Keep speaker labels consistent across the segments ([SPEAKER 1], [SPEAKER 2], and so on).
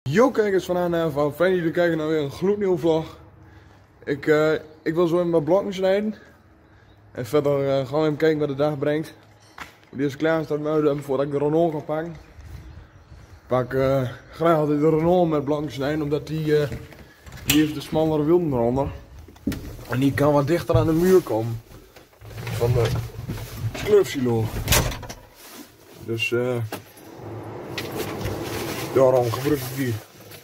[SPEAKER 1] Yo kijkers van ANV, fijn dat jullie kijken naar weer een gloednieuwe vlog. Ik wil zo even mijn blokken snijden. En verder gaan we even kijken wat de dag brengt. Die is klaar staat muiden voordat ik de Renault ga pakken. Ik pak graag altijd de Renault met blokken snijden, omdat die heeft de smallere wielen eronder. En die kan wat dichter aan de muur komen. Van de slurfsilo. Dus daarom gebruik ik die.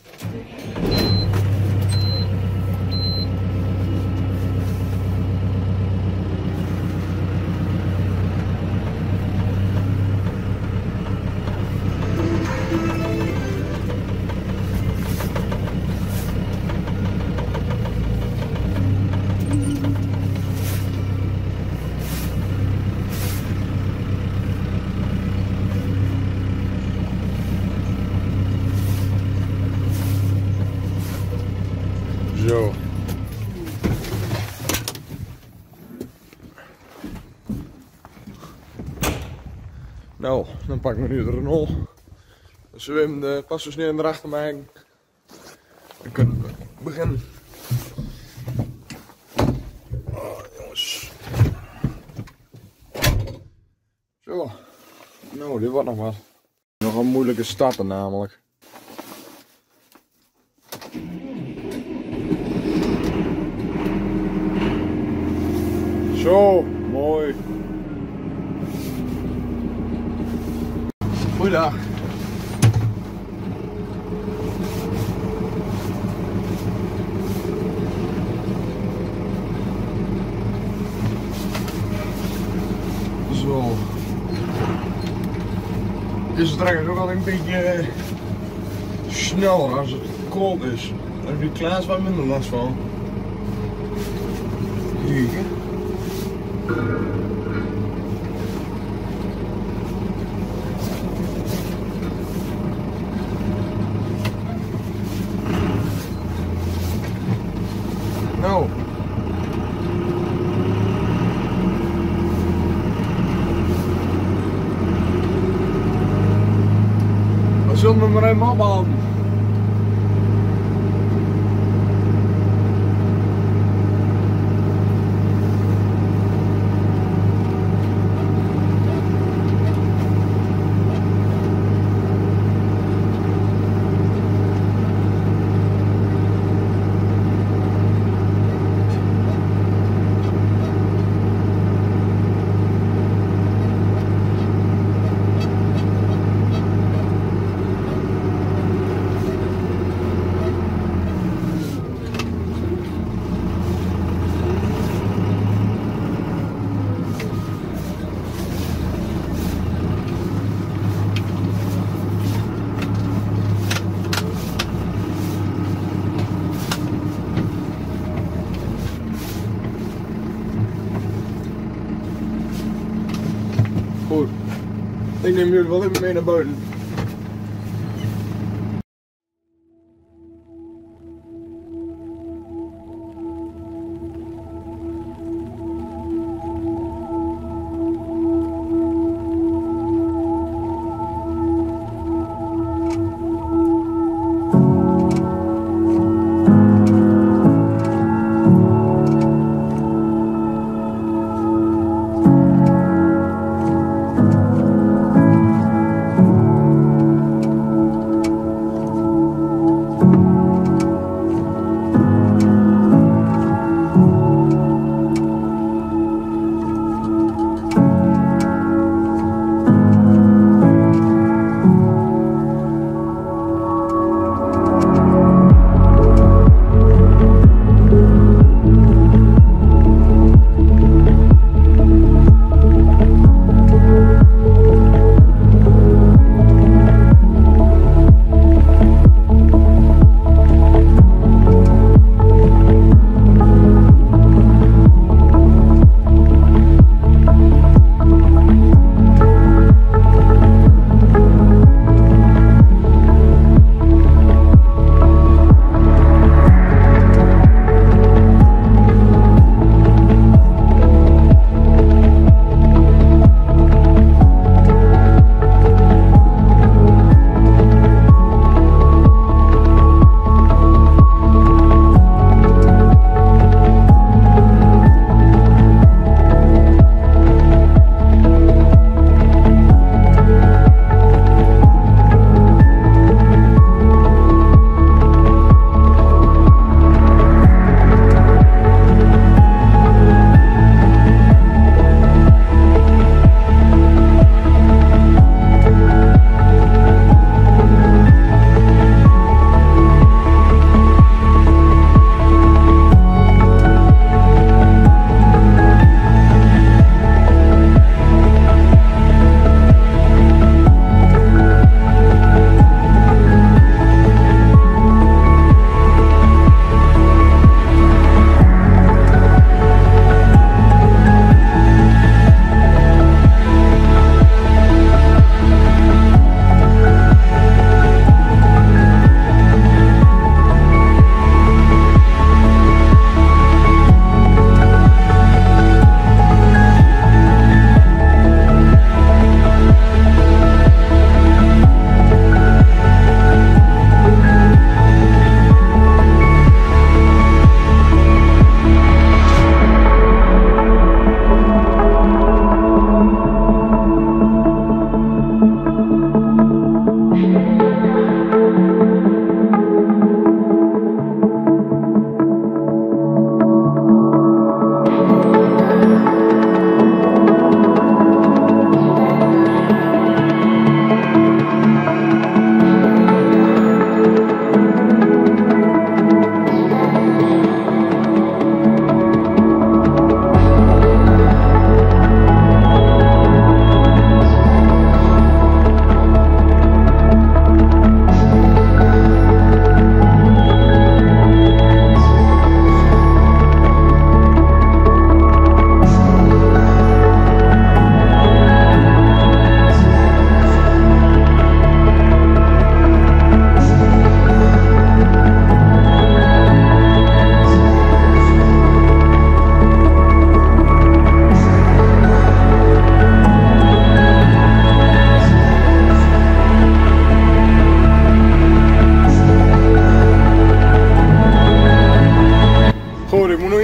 [SPEAKER 1] Zo. Nou, dan pakken we nu de Renault. Dus we hebben de pasversnelling erachter maken. Dan kunnen we beginnen. Oh, jongens. Zo. Nou, dit wordt nog wat. Nog een moeilijke starten namelijk. Zo, mooi. Goeiedag. Zo. Is het trouwens ook al een beetje sneller als het koud is. Daar heb je Klaas wat minder last van. Kijk. Nou. We zullen we maar even ophouden. Goed. Ik neem jullie wel even mee naar buiten.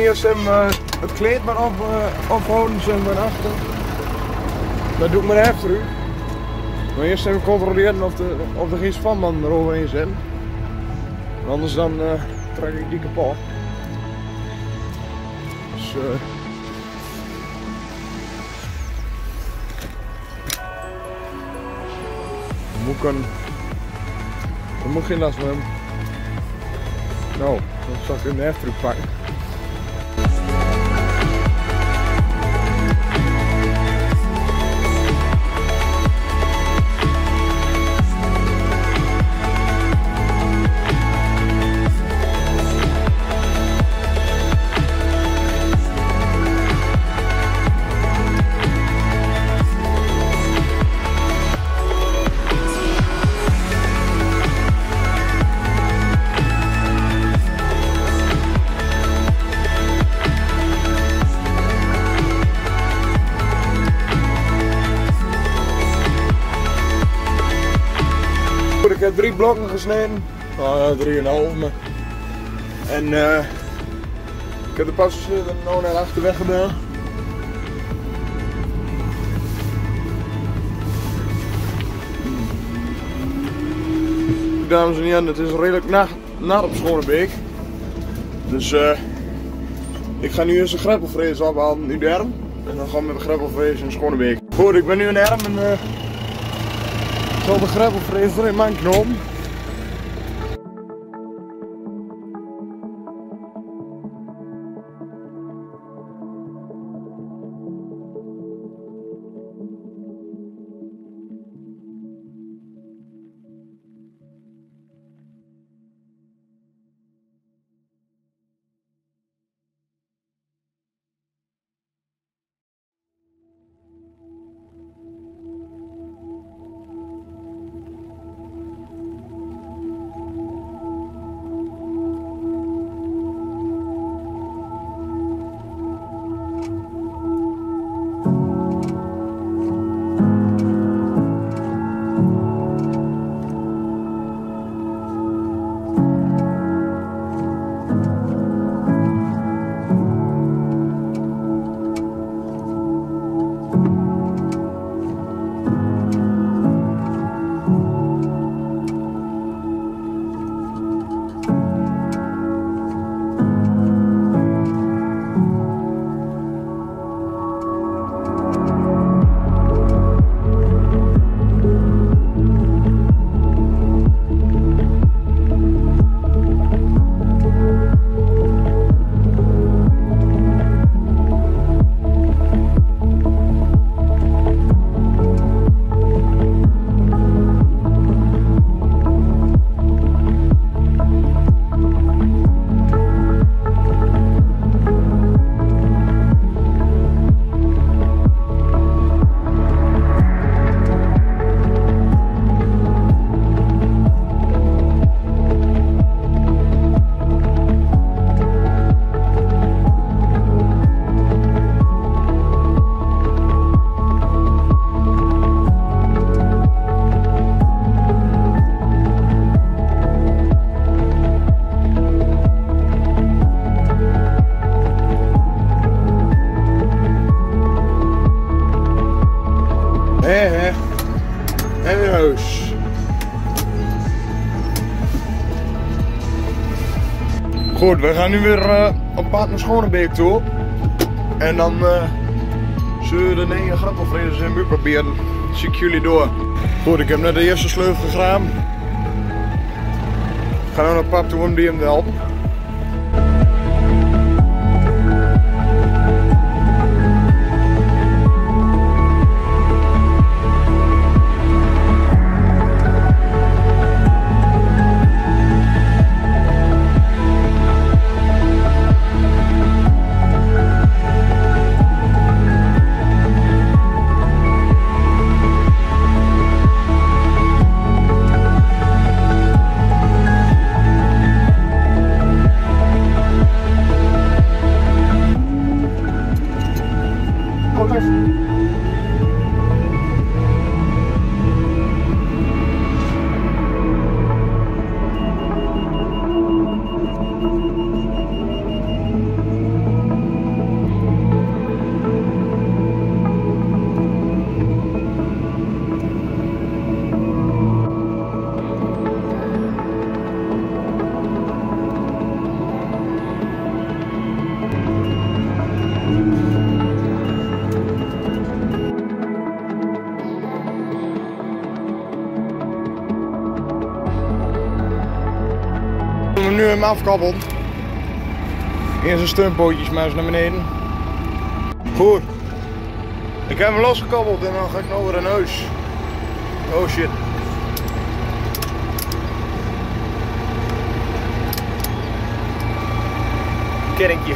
[SPEAKER 1] eerst het kleed maar ophouden, zeg maar achter. Dat doe ik maar even terug. Maar eerst even controleren of er geen spanbanden eroverheen zijn. Anders dan trek ik die kapot. Dus dat moet geen last van hem. Nou, dan zal ik hem de heftruck pakken. Ik heb 3 blokken gesneden, 3,5 maar. En ik heb de passagier er nou naar achter weggedaan. Dames en heren, het is redelijk nat op Schonebeek. Dus ik ga nu eerst een greppelvrees ophalen in de arm. En dan gaan we met de greppelvrees in Schonebeek. Goed, ik ben nu in de arm en ik zal de greppelvrees er in mijn knopen. En weer huis. Goed, we gaan nu weer op pad naar Schonebeek toe. En dan zullen we de 9 grappelvreders in buurt proberen. Zie ik jullie door. Goed, ik heb net de eerste sleutel gegraven. Ik ga nu naar pap toe om die hem te helpen. hem nu hem afkabbeld. Eerst een steunpootjes maar eens naar beneden. Goed. Ik heb hem losgekabbeld en dan ga ik nog weer naar huis. Oh shit. Kerkje.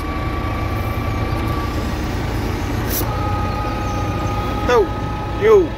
[SPEAKER 1] Oh, yo.